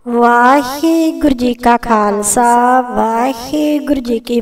वाहिगुरु जी का खालसा वाहिगुरु जी की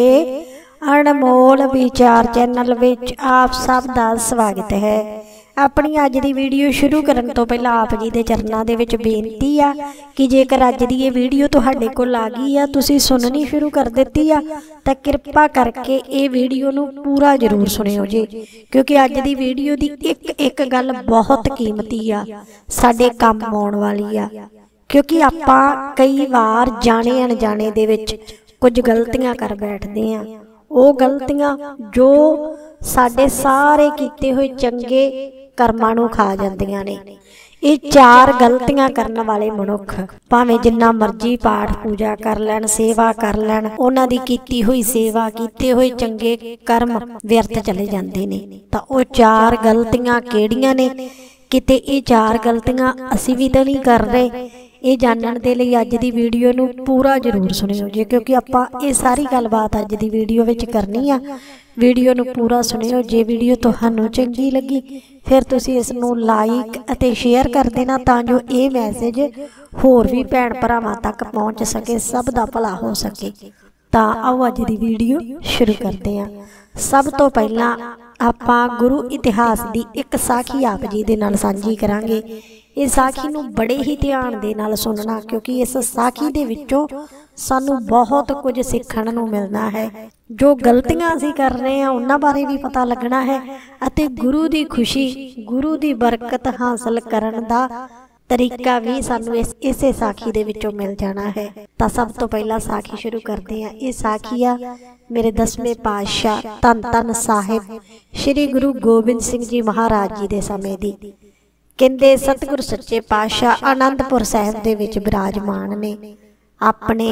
फतेह। अनमोल विचार चैनल विच आप सब दा स्वागत है। अपनी अज दी वीडियो शुरू करन तो पहला आप जी दे चरनां दे विच बेनती आ कि जेकर अज दी ये वीडियो तुहाडे कोल आ गई आ, तुसीं सुननी शुरू कर दित्ती आ, तां किरपा करके ये वीडियो नूं पूरा जरूर सुणिओ जी, क्योंकि अज दी वीडियो दी एक एक गल बहुत कीमती आ, साडे काम आउण वाली आ। क्योंकि आपां कई बार जाने अनजाने दे विच कुछ गलतियां कर बैठदे आ, वो गलतियां जो साडे सारे कीते हुए चंगे कर्मां नूं खा जांदियां ने। ये चार गलतियां करन वाले मनुख भावें जिन्ना मर्जी पाठ पूजा कर लैण, सेवा कर लैण, उन्हां दी कीती हुई सेवा, कीते हुए चंगे कर्म व्यर्थ चले जांदे ने। तां वो चार गलतियां किहड़ियां ने? किते ये चार गलतियां असीं भी तां नहीं कर रहे? ये जानने के लिए अज की वीडियो नूं पूरा जरूर सुनिओ जी, क्योंकि आपां ये सारी गलबात अज की वीडियो विच करनी आ। वीडियो नूं पूरा सुनिओ। जे वीडियो तुहानूं चंगी लगी फिर तुसीं इस नूं लाइक अते शेयर कर देना, तां जो ये मैसेज होर भी भैण भरावां तक पहुँच सके, सब दा भला हो सके। तां आओ अज की वीडियो शुरू करते हैं। सब तो पहला आपां गुरु इतिहास की एक साखी आप जी दे नाल सांझी करांगे। इस साखी नूं बड़े ही ध्यान दे नाल सुनना, क्योंकि इस साखी दे विचों सानूं बहुत कुछ सीखण नूं मिलना है। जो गलतियां असीं कर रहे हैं उन्हां बारे भी पता लगना है, अते गुरु दी खुशी, गुरु दी बरकत हासिल करन दा तरीका भी सानूं इसे साखी दे विचों मिल जाना है। तां सब तो पहला साखी शुरू करते हैं। ये साखी आ मेरे 10वें पातशाह धन धन साहिब श्री गुरु गोबिंद सिंह जी महाराज जी दे समय दी। कहंदे सतगुरु सच्चे पातशाह आनंदपुर साहिब दे विच विराजमान ने, अपने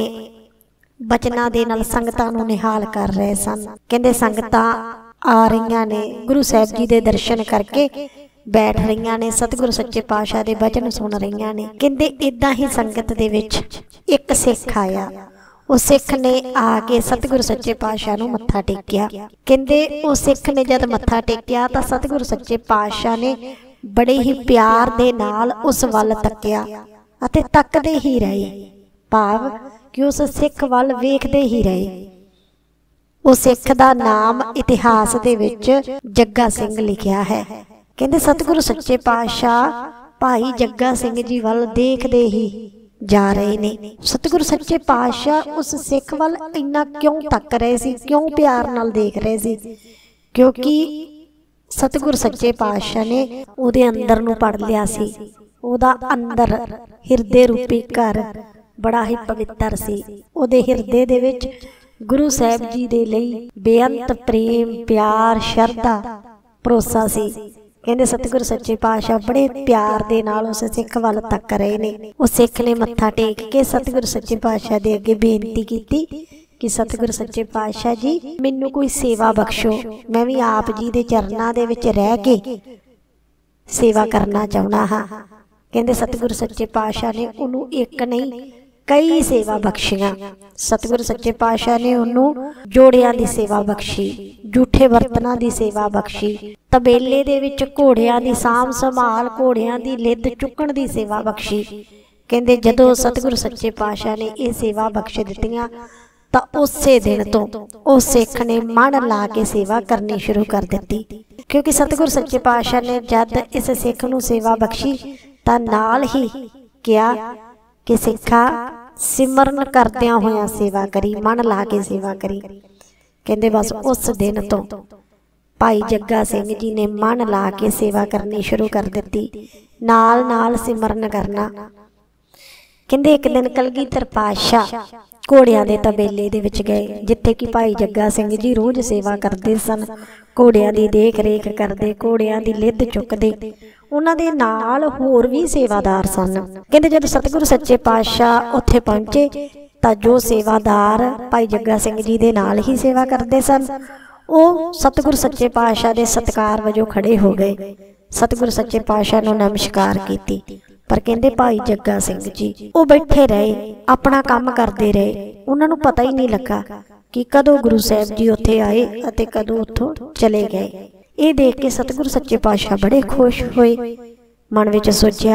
बचनां दे नाल संगतां नूं निहाल कर रहे सन। कहंदे संगतां आ रहीआं ने, गुरु साहिब जी दे दर्शन करके बैठ रहीआं ने, सतगुरु सच्चे पातशाह दे वचन सुन रहीआं ने। कहंदे इदां ही संगत दे विच एक सिख आया। उस सिख ने आके सतगुरु सच्चे पातशाह नूं मत्था टेकिया। कहंदे उस सिख ने जद मत्था टेकिया तां सतगुरु सच्चे पातशाह ने बड़े ही प्यार दे नाल उस वल तक्या अते तकदे ही रहे, भाव कि उस सिख वल वेखदे ही रहे। उस सिख दा नाम इतिहास दे विच जग्गा सिंह लिखिया है। कहंदे सतगुरु सच्चे पातशाह भाई जग्गा सिंह जी वल देखदे ही जा रहे ने। सतगुरु सच्चे पातशाह उस सिख वल इन्ना क्यों तक रहे सी, क्यों प्यार नाल देख रहे सी? क्योंकि सतगुरु सच्चे पातशाह ने उहदे अंदर नूं पढ़ लिया सी। उहदा अंदर हिरदे रूपी घर बड़ा ही पवित्र सी। उहदे हिरदे दे विच गुरु साहिब जी दे लई बेअंत प्रेम, प्यार, शरधा, भरोसा सी। कहंदे सतगुरु सच्चे पातशाह बड़े प्यार दे नाल उस सिख वल तक रहे ने। उस सिख ने मत्था टेक के सतगुरु सच्चे पातशाह दे अगे बेनती कीती कि सतगुरु सच्चे पातशाह जी मैनू कोई सेवा बख्शो, मैं भी आप जी दे चरनां दे विच रह के सेवा करना चाहुंदा हां। कहंदे सतगुरु सच्चे पातशाह ने उन्होंने एक नहीं कई सेवा बख्शियां। सतगुरु सच्चे पातशाह ने उन्होंने जोड़ियां दी सेवा बख्शी, झूठे बर्तनां दी सेवा बख्शी, तबेले दे विच घोड़ियां दी साम संभाल, घोड़ियां दी लिद्द चुकण दी सेवा बख्शी। कहंदे जदों सतगुरु सच्चे पातशाह ने ये सेवा बख्श दित्तियां तां उसे दिन तो उस सिख ने मन ला के सेवा करनी शुरू कर दी। क्योंकि सतगुरु सच्चे पातशाह ने जद इस सिख नूं सेवा बख्शी तां नाल ही किया कि सिखा सिमरन करदियां होइयां सेवा करी, मन ला के सेवा करी। कहंदे बस उस दिन तो भाई जग्गा सिंह जी ने मन ला के सेवा करनी शुरू कर दी, नाल नाल सिमरन करना। कहंदे एक दिन कलगीधर पातशाह घोड़ियां दे तबेले दे विच गए, जिथे कि भाई जग्गा सिंह जी रोज सेवा करते सन, घोड़ियां दी देख रेख करते, घोड़ियां दी लिद्द चुकते। उन्हां दे नाल होर भी सेवादार सन। कहंदे जद सतगुरु सच्चे पातशाह उत्थे पहुंचे तां जो सेवादार भाई जग्गा सिंह जी दे नाल ही सेवा करते सन, वो सतगुरु सच्चे पातशाह दे सत्कार वजों खड़े हो गए। सतगुरु सच्चे पातशाह नूं नमस्कार कीती, पर कहंदे भाई जग्गा सिंह जी वो बैठे रहे, अपना काम करते रहे। उन्हां नूं पता ही नहीं लगा कि कदों गुरु साहिब जी उत्थे आए अते कदों उत्थों चले गए। ये देख के सतगुरु सच्चे पातशाह बड़े खुश होए। मन विच सोचिया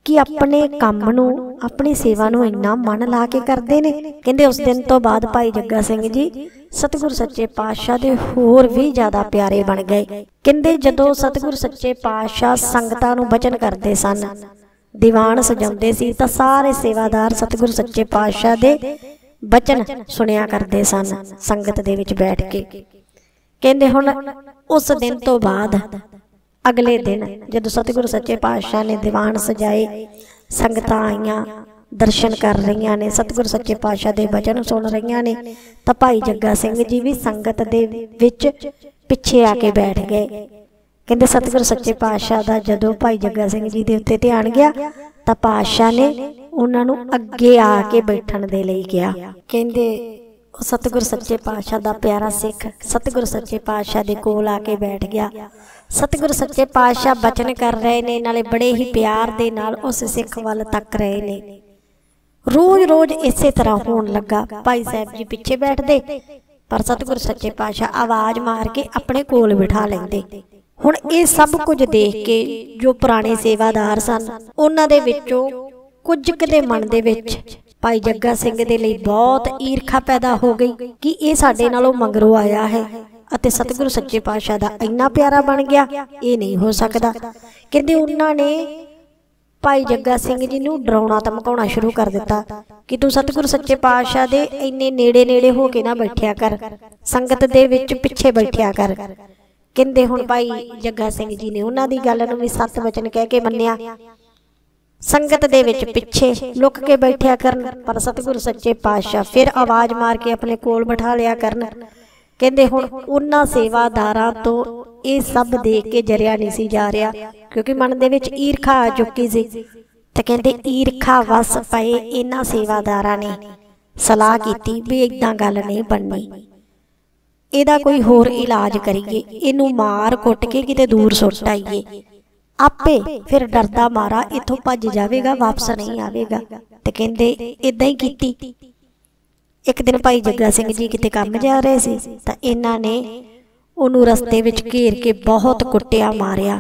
कि अपने काम नूं अपनी सेवा नूं इन्ना मन ला के करते ने। कहंदे उस दिन तो बाद भाई जग्गा सिंह जी सतगुरु सच्चे पातशाह दे होर भी ज़्यादा प्यारे बन गए। कहंदे जदों सतगुरु सच्चे पातशाह संगतां नूं बचन करते सन, दीवान सजाउंदे सी, तां सारे सेवादार सतगुरु सच्चे पातशाह दे बचन सुनिया करते सन संगत दे विच बैठ के। कहंदे हुण उस दिन तो बाद अगले दिन जदों सतगुरु सच्चे पातशाह ने दीवान सजाए, संगतां आईयां दर्शन कर रही ने, सतगुरु सच्चे पातशाह दे वचन सुन रही ने, तां भाई जग्गा सिंह जी भी संगत दे विच पिछे आके बैठ गए। कहंदे सतगुरु सच्चे पातशाह दा जदों भाई जग्गा सिंह जी दे उत्ते ध्यान गया तां पातशाह ने उन्हां नूं अगे आके बैठण दे लई कहा। कहंदे सतगुरु सच्चे पातशाह दा प्यारा सिख सतगुरु सच्चे पातशाह दे कोल आके बैठ गया। सतगुरु सच्चे पातशाह बचन कर रहे ने, नाले बड़े ही प्यार दे नाल उस सिख वाल तक रहे ने। रोज रोज इसे तरह होण लगा। भाई साहब जी पिछे बैठदे पर सतगुरु सच्चे पातशाह आवाज मार के अपने कोल बिठा लैंदे। हुण ये सब कुछ देख के जो पुराने सेवादार सन उन्हां दे विचों कुछ दे मन दे विच भाई जग्गा सिंह दे लई बहुत ईरखा पैदा हो गई कि ये साडे नालों मगरों आया है अते सतगुरु सच्चे पातशाह दा इन्ना प्यारा बन गया, ये नहीं हो सकदा। कहंदे उन्हां ने भाई जग्गा सिंह जी नूं डराउणा धमकाउणा शुरू कर दिता कि तू सतगुरु सच्चे पातशाह दे इन्ने नेड़े नेड़े हो के ना बैठिया कर, संगत दे विच पिछे बैठिया कर। कहंदे हुण भाई जग्गा सिंह जी ने उन्हां दी गल नूं भी सत वचन कह के मन्निया, संगत दे विच पिछे लुक के बैठिया करन, पर सतगुरु सच्चे पातशाह फिर आवाज मार के अपने कोल बिठा लिया करन। कहंदे हुण उन्हां सेवादारां तो ये सब देख के जरिया नहीं सी जा रहा, क्योंकि मन दे विच ईरखा आ चुकी सी। ते कहंदे ईरखा वस पए इन्हां सेवादारां ने सलाह कीती भी इदां गल नहीं बननी, इहदा कोई होर इलाज करिए, इनू मार कुट के किते दूर सुट आईए, आपे फिर डरदा मारा इथों भज जावेगा, वापस नहीं आवेगा। ते कहंदे इदां ही कीती। एक दिन भाई जग्गा सिंह जी किते काम जा रहे सी तां इन्हां ने उहनूं रस्ते विच घेर के बहुत कुट्टिया मारिया,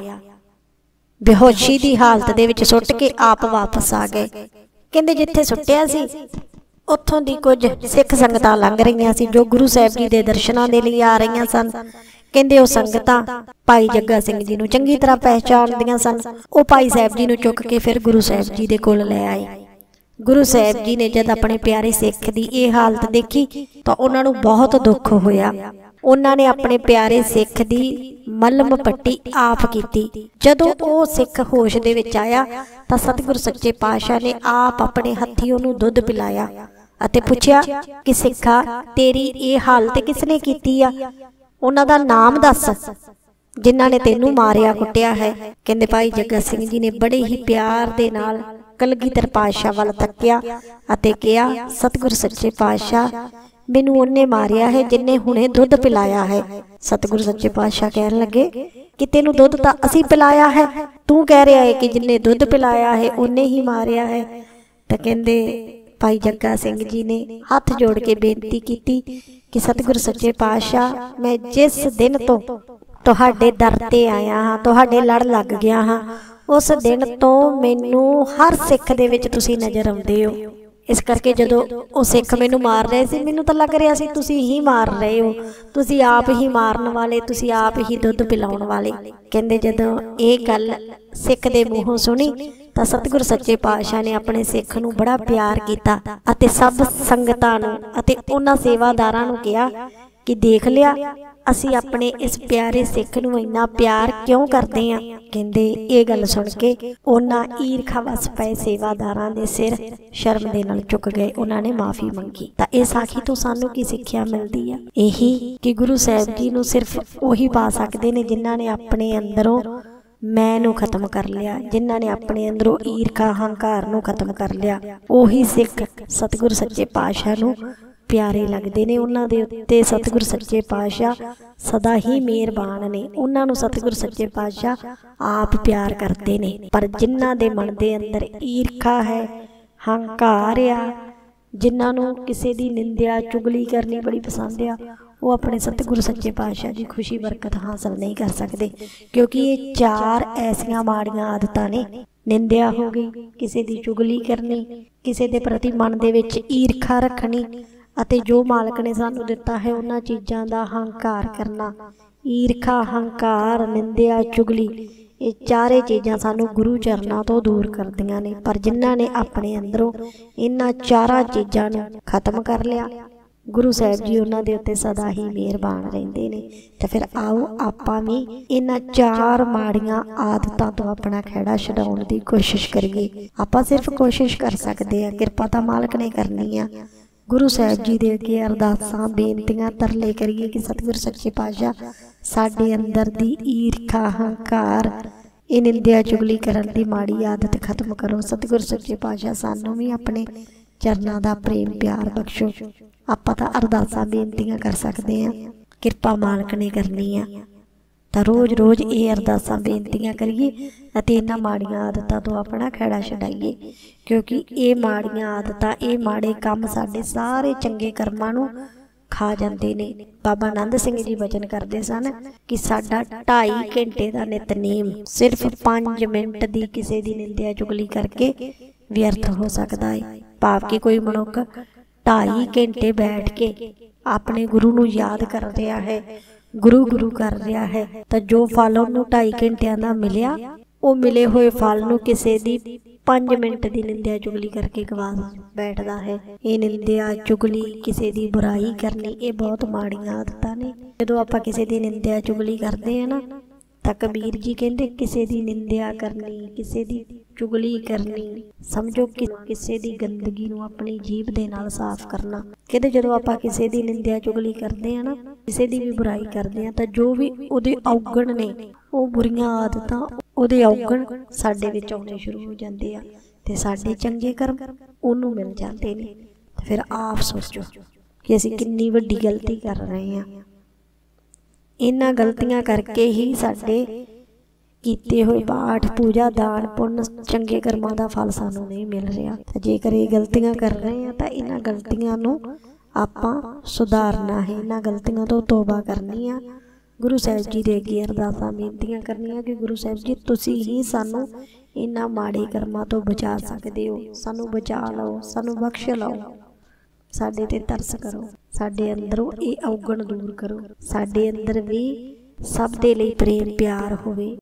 बेहोशी दी हालत दे विच सुट के आप वापस आ गए। कहंदे जिथे सुट्टिया सी उत्थों दी कुछ सिख संगतां लंघ रहीआं सी जो गुरु साहिब जी दे दर्शनां दे लई आ रहीआं सन। कहंदे ओ संगतां भाई जग्गा सिंह जी नूं चंगी तरह पहचानदियां सन। ओ भाई साहिब जी नूं चुक के फिर गुरु साहिब जी दे कोल लै आए। गुरु साहिब जी ने जद अपने प्यारे सिख दी ये हालत देखी तो उन्हां नूं बहुत दुख होया। उन्हां ने अपने प्यारे सिख दी मलम पट्टी आप कीती। जदों ओ सिख होश दे विच आया तां सतगुरु सच्चे पातशाह ने आप अपने हत्थी उहनूं दुध पिलाया अते पुछया कि सिखा तेरी ये हालत किसने कीती आ, उन्हां दा नाम दस जिन्हां ने तैनूं मारिया कुटिया है। कहंदे भाई जग्गा सिंह जी ने बड़े ही प्यार दे नाल कलगीधर पातशाह वाल तक्या अते कहा सतगुरु सच्चे पातशाह मैनूं उन्ने मारिया है जिन्ने हुणे दुध पिलाया है। सतगुरु सच्चे पातशाह कहन लगे कि तैनूं दुध तां असीं पिलाया है, तू कह रहा है कि जिन्ने दुध पिलाया है उन्ने ही मारिया है। तां कहंदे भाई जग्गा सिंह जी ने हाथ जोड़ के बेनती की कि सतगुरु सच्चे पातशाह मैं जिस दिन तो तुहाडे दर ते आया हाँ, तुहाडे लड़ लग गया हाँ, उस दिन तो मैनूं हर सिख दे विच तुसीं नज़र आउंदे हो। इस करके जदों वो सिख मैनूं मार रहे सी मैनूं तां लग रहा सी तुसीं ही मार रहे हो, तुसीं आप ही मारन वाले, तुसीं आप ही दुध पिलाउण वाले। कहंदे जदों ये गल सिख दे मूहों सुनी तां सतगुरु सच्चे पातशाह ने अपने सिख नूं बड़ा प्यार कीता अते सब संगतां नूं अते उन्हां सेवादारां नूं कहा कि देख लिया असी अपने इस प्यारे सिख नूं इन्ना प्यार क्यों करते हैं। कहंदे ये गल सुन के उन्हां ईरखा वस पए सेवादारां दे सिर शर्म दे नाल झुक गए, उन्होंने माफ़ी मंगी। तां इस साखी तो सानू की सिक्ख्या मिलती है, यही कि गुरु साहिब जी नूं सिर्फ उही पा सकते ने जिन्हां ने अपने अंदरों मैं नूं खत्म कर लिया, जिन्हां ने अपने अंदरों ईरखा हंकार नूं खत्म कर लिया। उही सिख सतगुरु सच्चे पातशाह नूं प्यारे लगते ने। उन्हां दे उत्ते सतगुरु सच्चे पातशाह सदा ही मेहरबान ने, उन्हां नूं सतगुरु सच्चे पातशाह आप प्यार करते ने। पर जिन्हां दे मन दे अंदर ईरखा है, हंकार आ, जिन्हां नूं किसे दी निंदिया चुगली करनी बड़ी पसंद आ, वो अपने सतगुरु सच्चे पातशाह की खुशी बरकत हासिल नहीं कर सकते, क्योंकि ये चार ऐसियां माड़ियां आदतां ने ਨਿੰਦਿਆ ਹੋ ਗਈ, ਕਿਸੇ ਦੀ ਚੁਗਲੀ ਕਰਨੀ, ਕਿਸੇ ਦੇ ਪ੍ਰਤੀ ਮਨ ਦੇ ਵਿੱਚ ਈਰਖਾ ਰੱਖਣੀ ਅਤੇ ਜੋ ਮਾਲਕ ਨੇ ਸਾਨੂੰ ਦਿੱਤਾ ਹੈ ਉਹਨਾਂ ਚੀਜ਼ਾਂ ਦਾ ਹੰਕਾਰ ਕਰਨਾ। ਈਰਖਾ, ਹੰਕਾਰ, ਨਿੰਦਿਆ, ਚੁਗਲੀ, ਇਹ ਚਾਰੇ ਚੀਜ਼ਾਂ ਸਾਨੂੰ ਗੁਰੂ ਚਰਨਾਂ ਤੋਂ ਦੂਰ ਕਰਦੀਆਂ ਨੇ। ਪਰ ਜਿਨ੍ਹਾਂ ਨੇ ਆਪਣੇ ਅੰਦਰੋਂ ਇਹਨਾਂ ਚਾਰਾਂ ਚੀਜ਼ਾਂ ਨੂੰ ਖਤਮ ਕਰ ਲਿਆ, ਗੁਰੂ ਸਾਹਿਬ ਜੀ ਉਹਨਾਂ ਦੇ ਉੱਤੇ ਸਦਾ ਹੀ ਮਿਹਰਬਾਨ ਰਹਿੰਦੇ ਨੇ। ਤੇ ਫਿਰ ਆਓ ਆਪਾਂ ਵੀ ਇਹਨਾਂ ਚਾਰ ਮਾੜੀਆਂ ਆਦਤਾਂ ਤੋਂ ਆਪਣਾ ਖਹਿੜਾ ਛਡਾਉਣ ਦੀ ਕੋਸ਼ਿਸ਼ ਕਰੀਏ। ਆਪਾਂ ਸਿਰਫ ਕੋਸ਼ਿਸ਼ ਕਰ ਸਕਦੇ ਹਾਂ, ਕਿਰਪਾ ਤਾਂ ਮਾਲਕ ਨੇ ਕਰਨੀ ਆ। ਗੁਰੂ ਸਾਹਿਬ ਜੀ ਦੇ ਅੱਗੇ ਅਰਦਾਸਾਂ, ਬੇਨਤੀਆਂ, ਤਰਲੇ ਕਰੀਏ ਕਿ ਸਤਿਗੁਰ ਸੱਚੇ ਪਾਤਸ਼ਾਹ ਸਾਡੇ ਅੰਦਰ ਦੀ ਈਰਖਾ, ਹੰਕਾਰ, ਇਹ ਨਿੰਦਿਆ, ਚੁਗਲੀ ਕਰਨ ਦੀ ਮਾੜੀ ਆਦਤ ਖਤਮ ਕਰੋ। ਸਤਿਗੁਰ ਸੱਚੇ ਪਾਤਸ਼ਾਹ ਸਾਨੂੰ ਵੀ ਆਪਣੇ ਚਰਨਾਂ ਦਾ ਪ੍ਰੇਮ ਪਿਆਰ ਬਖਸ਼ੋ। ਆਪਾਂ ਤਾਂ ਅਰਦਾਸਾਂ, ਬੇਨਤੀਆਂ ਕਰ ਸਕਦੇ ਹਾਂ, ਕਿਰਪਾ ਮਾਲਕ ਨੇ ਕਰਨੀ ਆ। ਤਾਂ ਰੋਜ਼ ਰੋਜ਼ ਇਹ ਅਰਦਾਸਾਂ, ਬੇਨਤੀਆਂ ਕਰੀਏ ਅਤੇ ਇਹਨਾਂ ਮਾੜੀਆਂ ਆਦਤਾਂ ਤੋਂ ਆਪਣਾ ਖਹਿੜਾ ਛਡਾਈਏ, ਕਿਉਂਕਿ ਇਹ ਮਾੜੀਆਂ ਆਦਤਾਂ, ਇਹ ਮਾੜੇ ਕੰਮ ਸਾਡੇ ਸਾਰੇ ਚੰਗੇ ਕਰਮਾਂ ਨੂੰ ਖਾ ਜਾਂਦੇ ਨੇ। ਬਾਬਾ ਆਨੰਦ ਸਿੰਘ ਜੀ ਬਚਨ ਕਰਦੇ ਸਨ ਕਿ ਸਾਡਾ 2.5 ਘੰਟੇ ਦਾ ਨਿਤਨੇਮ ਸਿਰਫ 5 ਮਿੰਟ ਦੀ ਕਿਸੇ ਦੀ ਨਿੰਦਿਆ, ਚੁਗਲੀ ਕਰਕੇ ਵਿਅਰਥ ਹੋ ਸਕਦਾ ਹੈ। ਭਾਵ ਕਿ ਕੋਈ ਮਨੁੱਖ 2.5 ਘੰਟੇ ਬੈਠ ਕੇ ਆਪਣੇ ਗੁਰੂ ਨੂੰ ਯਾਦ ਕਰ ਰਿਹਾ ਹੈ, ਗੁਰੂ ਕਰ ਰਿਹਾ ਹੈ, ਤਾਂ ਜੋ ਫਲ ਉਹਨੂੰ 2.5 ਘੰਟਿਆਂ ਦਾ ਮਿਲਿਆ, ਉਹ ਮਿਲੇ ਹੋਏ ਫਲ ਨੂੰ ਕਿਸੇ ਦੀ 5 ਮਿੰਟ ਦੀ ਨਿੰਦਿਆ, ਚੁਗਲੀ ਕਰਕੇ ਗਵਾ ਬੈਠਦਾ ਹੈ। ਇਹ ਨਿੰਦਿਆ, ਚੁਗਲੀ, ਕਿਸੇ ਦੀ ਬੁਰਾਈ ਕਰਨੀ, ਇਹ ਬਹੁਤ ਮਾੜੀਆਂ ਆਦਤਾਂ ਨੇ। ਜਦੋਂ ਆਪਾਂ ਕਿਸੇ ਦੀ ਨਿੰਦਿਆ, ਚੁਗਲੀ ਕਰਦੇ ਹਾਂ ਨਾ, ਤਾਂ ਕਬੀਰ ਜੀ ਕਹਿੰਦੇ ਕਿਸੇ ਦੀ ਨਿੰਦਿਆ ਕਰਨੀ, ਕਿਸੇ ਦੀ ਚੁਗਲੀ ਕਰਨੀ, ਸਮਝੋ ਕਿ ਕਿਸੇ ਦੀ ਗੰਦਗੀ ਨੂੰ ਆਪਣੀ ਜੀਭ ਦੇ ਨਾਲ ਸਾਫ਼ ਕਰਨਾ। ਕਹਿੰਦੇ ਜਦੋਂ ਆਪਾਂ ਕਿਸੇ ਦੀ ਨਿੰਦਿਆ, ਚੁਗਲੀ ਕਰਦੇ ਹਾਂ ਨਾ, ਕਿਸੇ ਦੀ ਵੀ ਬੁਰਾਈ ਕਰਦੇ ਹਾਂ, ਤਾਂ ਜੋ ਵੀ ਉਹਦੇ ਔਗਣ ਨੇ, ਉਹ ਬੁਰੀਆਂ ਆਦਤਾਂ, ਉਹਦੇ ਔਗਣ ਸਾਡੇ ਵਿੱਚ ਆਉਣੇ ਸ਼ੁਰੂ ਹੋ ਜਾਂਦੇ ਆ ਤੇ ਸਾਡੇ ਚੰਗੇ ਕਰਮ ਉਹਨੂੰ ਮਿਲ ਜਾਂਦੇ ਨੇ। ਫਿਰ ਆਪ ਸੋਚੋ ਕਿ ਅਸੀਂ ਕਿੰਨੀ ਵੱਡੀ ਗਲਤੀ ਕਰ ਰਹੇ ਹਾਂ। ਇਹਨਾਂ ਗਲਤੀਆਂ ਕਰਕੇ ਹੀ ਸਾਡੇ ਕੀਤੇ ਹੋਏ ਪਾਠ, ਪੂਜਾ, ਦਾਨ, ਪੁੰਨ, ਚੰਗੇ ਕਰਮਾਂ ਦਾ ਫਲ ਸਾਨੂੰ ਨਹੀਂ ਮਿਲ ਰਿਹਾ। ਜੇਕਰ ਇਹ ਗਲਤੀਆਂ ਕਰ ਰਹੇ ਹਾਂ ਤਾਂ ਇਹਨਾਂ ਗਲਤੀਆਂ ਨੂੰ ਆਪਾਂ ਸੁਧਾਰਨਾ ਹੈ, ਇਹਨਾਂ ਗਲਤੀਆਂ ਤੋਂ ਤੋਬਾ ਕਰਨੀ ਆ। ਗੁਰੂ ਸਾਹਿਬ ਜੀ ਦੇ ਅੱਗੇ ਅਰਦਾਸਾਂ, ਬੇਨਤੀਆਂ ਕਰਨੀਆਂ ਕਿ ਗੁਰੂ ਸਾਹਿਬ ਜੀ ਤੁਸੀਂ ਹੀ ਸਾਨੂੰ ਇਹਨਾਂ ਮਾੜੇ ਕਰਮਾਂ ਤੋਂ ਬਚਾ ਸਕਦੇ ਹੋ। ਸਾਨੂੰ ਬਚਾ ਲਓ, ਸਾਨੂੰ ਬਖਸ਼ ਲਓ, ਸਾਡੇ ਤੇ ਤਰਸ ਕਰੋ, ਸਾਡੇ ਅੰਦਰੋਂ ਇਹ ਔਗਣ ਦੂਰ ਕਰੋ, ਸਾਡੇ ਅੰਦਰ ਵੀ ਸਭ ਦੇ ਲਈ ਪ੍ਰੇਮ ਪਿਆਰ ਹੋਵੇ।